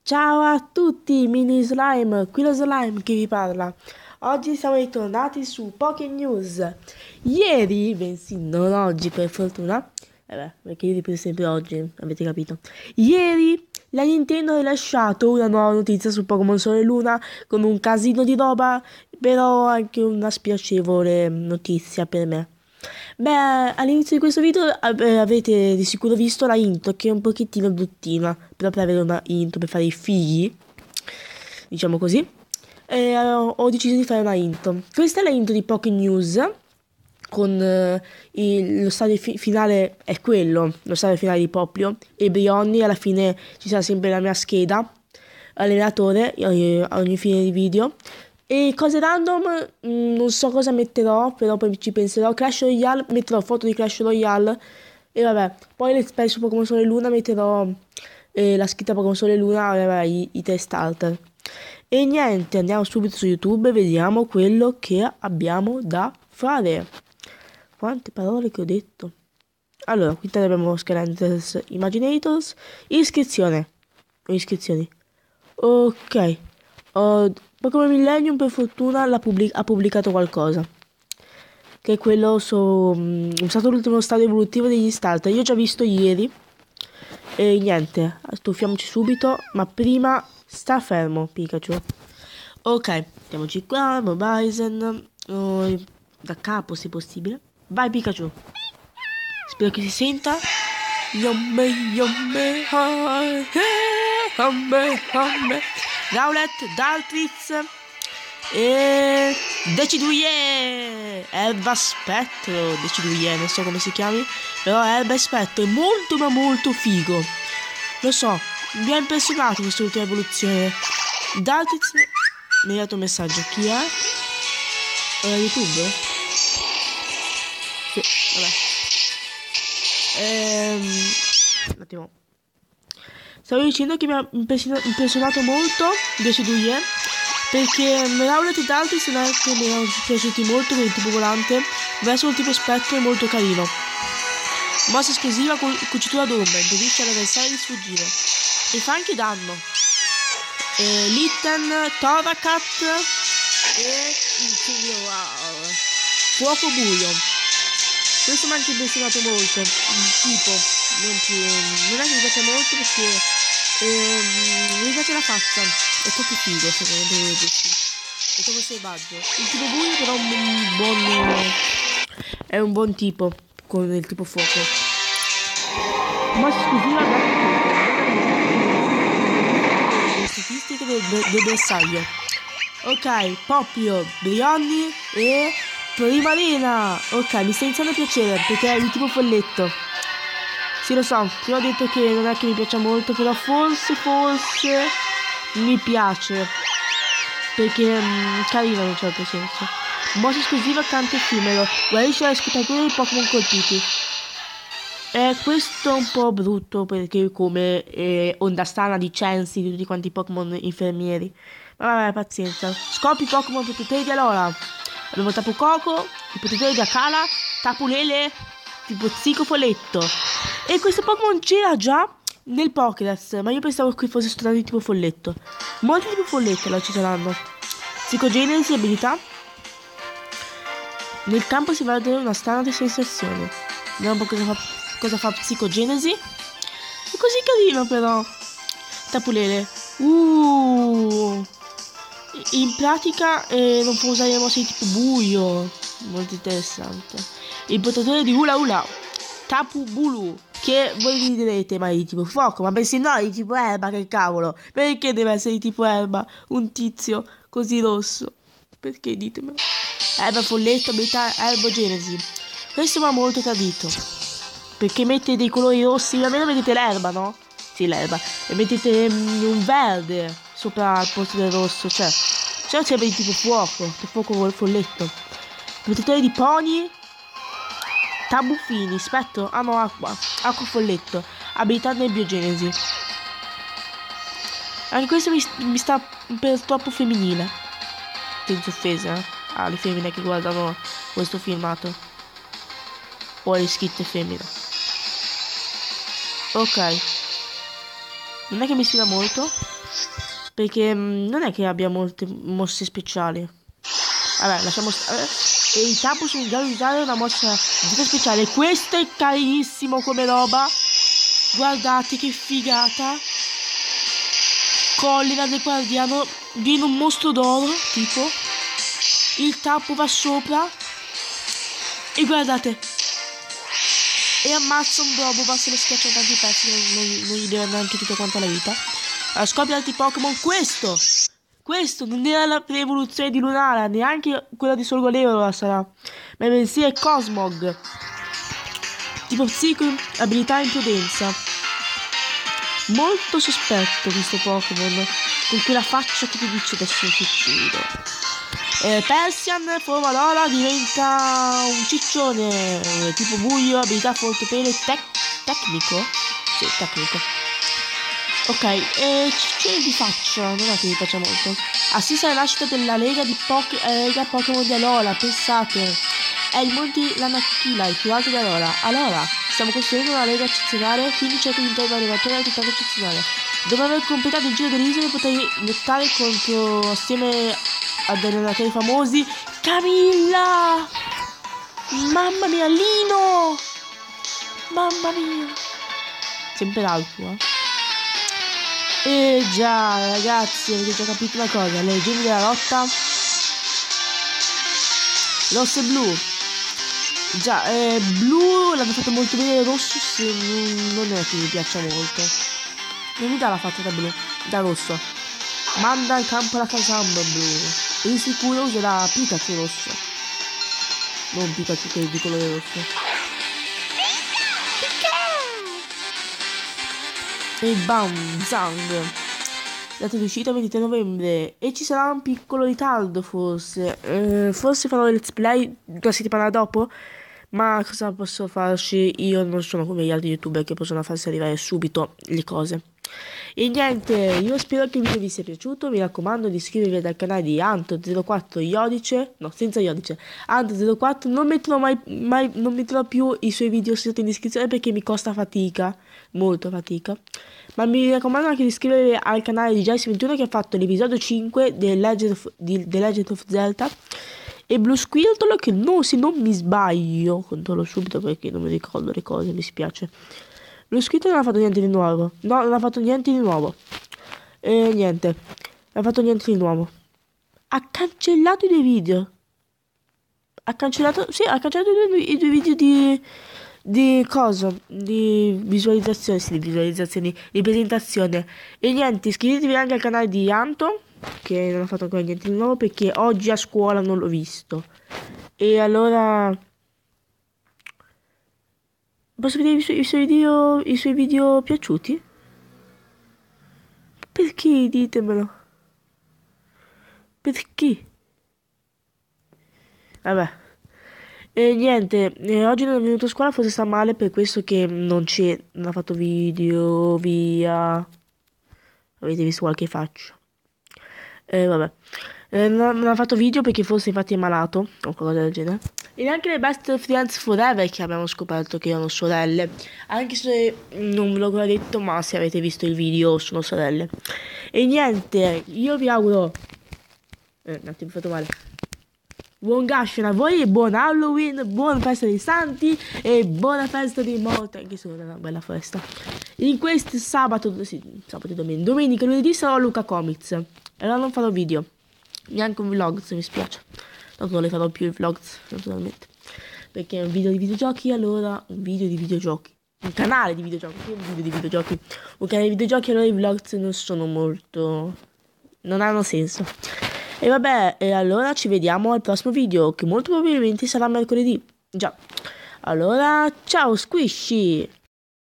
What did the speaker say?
Ciao a tutti, mini slime, qui lo slime che vi parla. Oggi siamo ritornati su Poké News. Ieri, bensì non oggi per fortuna, perché ieri per sempre oggi, avete capito. Ieri la Nintendo ha rilasciato una nuova notizia su Pokémon Sole e Luna con un casino di roba, però anche una spiacevole notizia per me. Beh, all'inizio di questo video avete di sicuro visto la intro che è un pochettino bruttina, però per avere una intro per fare i figli, diciamo così, ho deciso di fare una intro. Questa è la intro di Poké News, con lo stadio finale è quello, lo stadio finale di Poplio, e Brionni, alla fine ci sarà sempre la mia scheda, allenatore, a ogni fine di video. E cose random, non so cosa metterò, però poi ci penserò. Clash Royale, metterò foto di Clash Royale. E vabbè, poi let's play su Pokémon Sole e Luna metterò la scritta Pokémon Sole e Luna, vabbè, i test starter. E niente, andiamo subito su YouTube e vediamo quello che abbiamo da fare. Quante parole che ho detto. Allora, qui abbiamo Skylanders Imaginators. Iscrizioni. Ok. Pokémon Millennium per fortuna ha pubblicato qualcosa. Che è quello è stato l'ultimo stadio evolutivo degli starter. Io ho già visto ieri. E niente, stuffiamoci subito. Ma prima sta fermo Pikachu. Ok, mettiamoci qua, Bison. Da capo se possibile. Vai Pikachu. Spero che si senta. Yomme, yomme, yomme. Rowlet, Daltritz e Decidueye, Erba Spettro, Decidueye, non so come si chiami, però Erba Spettro è molto ma molto figo. Lo so, mi ha impressionato quest'ultima evoluzione. Daltritz mi ha dato un messaggio, chi è? YouTube? Sì, vabbè. Un attimo. Stavo dicendo che mi ha impressionato molto Decidueye, perché Rowlet e Daltritz non è che mi erano piaciuti molto per il tipo volante, verso il tipo spettro è molto carino. Mossa esclusiva con cucitura d'ombra, impedisce all'avversario di sfuggire e fa anche danno. Litten, Toracat e il fuoco buio. Questo mi ha anche impressionato molto, il tipo, non è che mi piace molto perché mi piace la faccia, è troppo figo secondo me, è troppo selvaggio. Il tipo buio però è un buon tipo con il tipo fuoco. Mossa esclusiva le statistiche del bersaglio. Ok, Poplio, Brionni e Primarina. Ok, mi sta iniziando a piacere perché è di tipo folletto. Sì, lo so, ti ho detto che non è che mi piace molto, però forse mi piace. Perché carino in un certo senso. Mossa esclusiva canto effimero. Guarisce la scottatura dei Pokémon colpiti. Questo è un po' brutto perché come onda strana di Chansey di tutti quanti i Pokémon infermieri. Ma vabbè, pazienza. Scopri Pokémon protettori di Alola. Abbiamo Tapu Koko, il protettore di Akala, Tapu Lele, tipo Psicofolletto. E questo Pokémon c'era già nel Pokédex, ma io pensavo che fosse soltanto di tipo folletto. Molti tipo folletto la ci saranno. Psicogenesi, abilità. Nel campo si va a vedere una strana di sensazioni. Vediamo un po' cosa fa Psicogenesi. È così carino però. Tapu Lele. In pratica non può usare le mosse di tipo buio. Molto interessante. Il protettore di Hula Hula, Tapu Bulu, che voi vi direte ma è di tipo fuoco, ma pensi no, è di tipo erba, che cavolo. Perché deve essere di tipo erba un tizio così rosso? Perché ditemelo. Erba folletto, abilità erbogenesi. Questo mi ha molto tradito, perché mette dei colori rossi, almeno vedete l'erba, no? Sì, l'erba. E mettete un verde sopra al posto del rosso, cioè c'è di tipo fuoco folletto. Protettore di pony, Tabuffini, spettro, ah no, acqua folletto, abilità nebbiogenesi. Anche questo mi sta per troppo femminile, senza offesa alle femmine che guardano questo filmato o alle scritte femmine. Ok, non è che mi ispira molto, Perché non è che abbia molte mosse speciali. Vabbè, lasciamo stare. E i Tapu sono in grado di usare una mossa di speciale. Questo è carissimo come roba. Guardate che figata. Collina del guardiano. Viene un mostro d'oro, tipo. Il Tapu va sopra. E guardate. E ammazza un Doboba, se lo schiaccia in tanti pezzi. Non gli deve neanche tutta quanta la vita. Allora, scoppia altri Pokémon. Questo non era la evoluzione di Lunala, neanche quella di Solgaleo sarà. Ma bensì è Cosmog. Tipo psico, abilità e imprudenza. Molto sospetto questo Pokémon. Con quella faccia che ti dice adesso ti uccido. Persian, forma d'ora, diventa un ciccione. Tipo buio, abilità fortepele, tecnico. Sì, tecnico. Ok, ciccione di faccia, non è che mi piace molto. Assiste alla nascita della lega di Pokémon di Alola, pensate. È il Monte Lanakila, il più alto di Alola. Allora, stiamo costruendo una lega eccezionale, quindi cerco di intervenire allenatori altrettanto eccezionale. Dopo aver completato il giro delle isole potrei lottare contro, assieme ad allenatori famosi, Camilla! Mamma mia, Lino! Mamma mia! Sempre l'altro, E già, ragazzi, avete già capito una cosa, le leggende della lotta, rosso e blu. Già, blu l'hanno fatto molto bene, rosso non è che mi piaccia molto. Non mi dà la faccia da blu, da rosso. Manda in campo la Kazamba blu. Di sicuro userà Pikachu rosso. Non Pikachu che è di colore rosso. E bam, zang. Data di uscita 23 novembre. E ci sarà un piccolo ritardo forse. Forse farò il let's play la settimana dopo. Ma cosa posso farci? Io non sono come gli altri youtuber che possono farsi arrivare subito le cose. E niente, io spero che il video vi sia piaciuto. Mi raccomando di iscrivervi al canale di Anto04 Iodice. No, senza Iodice. Anto04. Non metterò più i suoi video sotto in descrizione perché mi costa fatica. Molto fatica. Ma mi raccomando anche di iscrivervi al canale di Jais21 che ha fatto l'episodio 5 The Legend of Zelda. E Blue Squirtle che se non mi sbaglio, controllo subito perché non mi ricordo le cose, mi spiace. Blue Squirtle non ha fatto niente di nuovo. No, non ha fatto niente di nuovo. Niente. Non ha fatto niente di nuovo. Ha cancellato i due video. Ha cancellato i due video di cosa? Di visualizzazione, sì, di visualizzazioni, di presentazione. E niente, iscrivetevi anche al canale di Anto, che non ha fatto ancora niente di nuovo perché oggi a scuola non l'ho visto. E allora posso vedere i suoi video piaciuti? Perché? Ditemelo. Perché? Vabbè. E niente, oggi non è venuto a scuola, forse sta male, per questo che non ha fatto video, via. Avete visto qualche faccia. Vabbè. Non ha fatto video perché forse infatti è malato o qualcosa del genere. E neanche le Best Friends Forever che abbiamo scoperto che erano sorelle. Anche se non ve l'ho ancora detto, ma se avete visto il video sono sorelle. E niente, io vi auguro... un attimo, ho fatto male. Buon Gashion a voi, buon Halloween, buona festa dei santi e buona festa dei morti, anche se non è una bella festa. In questo sabato e domenica, lunedì sarò a Luca Comics. E allora non farò video, neanche un vlog, se mi spiace. Tanto non le farò più i vlog, naturalmente. Perché è un video di videogiochi, allora un video di videogiochi. Un canale di videogiochi, un video di videogiochi. Un canale di videogiochi, allora i vlog non sono molto... non hanno senso. E vabbè, e allora ci vediamo al prossimo video, che molto probabilmente sarà mercoledì. Già. Allora, ciao Squishy!